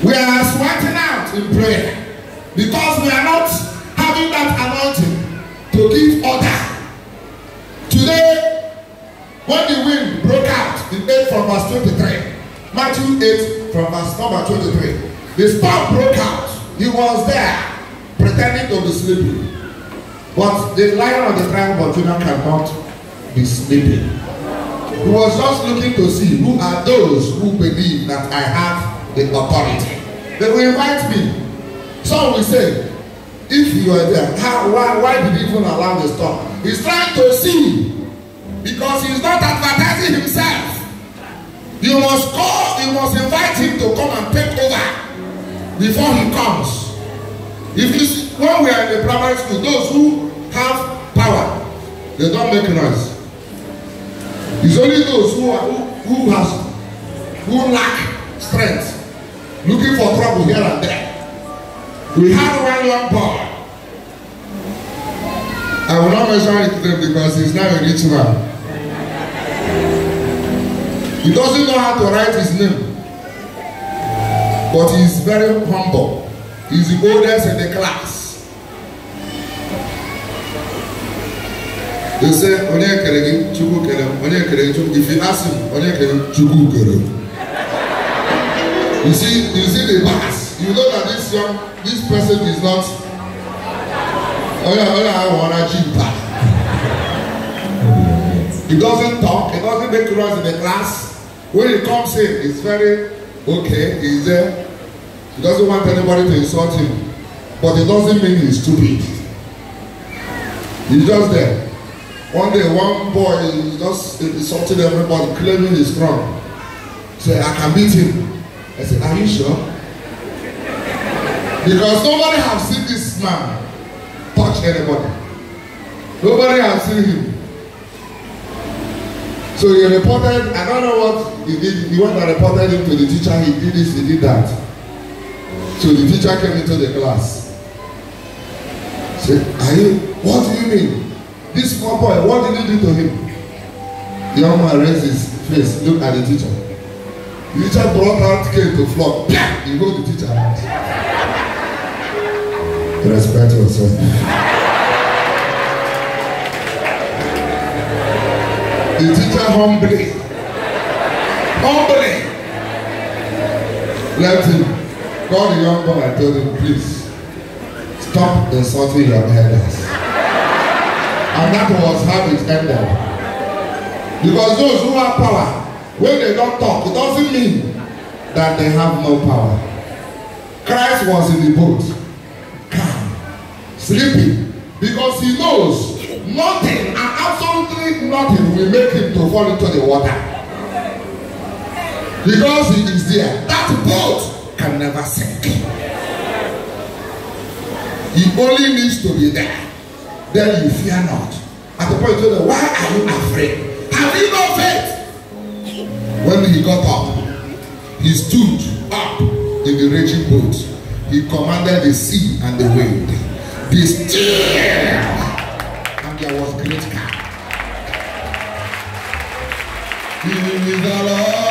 We are sweating out in prayer because we are not having that anointing to give order. Today, when the wind broke out in 8 from verse 23, Matthew 8 from verse number 23, the storm broke out. He was there pretending to be sleeping. But the Lion of the tribe of Judah cannot be sleeping. He was just looking to see who are those who believe that I have the authority. They will invite me. Some will say, if you are there, why did he even allow the storm? He's trying to see, because he's not advertising himself. You must call, you must invite him to come and take over before he comes. If you see, when we are in the primary school, those who have power, they don't make noise. It's only those who lack strength, looking for trouble here and there. We had one young boy. I will not mention it to them because he's now a rich man. He doesn't know how to write his name, but he's very humble. He's the oldest in the class. They say, if you ask him, you see the mass. You know that this person is not. He doesn't talk. He doesn't make noise in the class. When he comes in, it's very okay. He's there. He doesn't want anybody to insult him, but it doesn't mean he's stupid. He's just there. One day, one boy is just insulting everybody, claiming he's strong. Say, I can beat him. I said, are you sure? Because nobody has seen this man touch anybody. Nobody has seen him. So he reported, I don't know what he did. The one that reported him to the teacher, he did this, he did that. So the teacher came into the class. Said, what do you mean? This small boy, what did you do to him? The young man raised his face, looked at the teacher. The teacher brought out cane to flog. He hold the teacher out. Respect yourself. The teacher humbly left him. Called the young boy and told him, please stop insulting your elders. And that was how it ended. Because those who have power, when they don't talk, it doesn't mean that they have no power. Christ was in the boat, calm, sleeping, because he knows nothing and absolutely nothing will make him to fall into the water. Because he is there, that boat can never sink. He only needs to be there. Then you fear not. At the point you know, why are you afraid? Have you no faith? When he got up, he stood up in the raging boat. He commanded the sea and the wind, be still, and there was great calm. He is the Lord.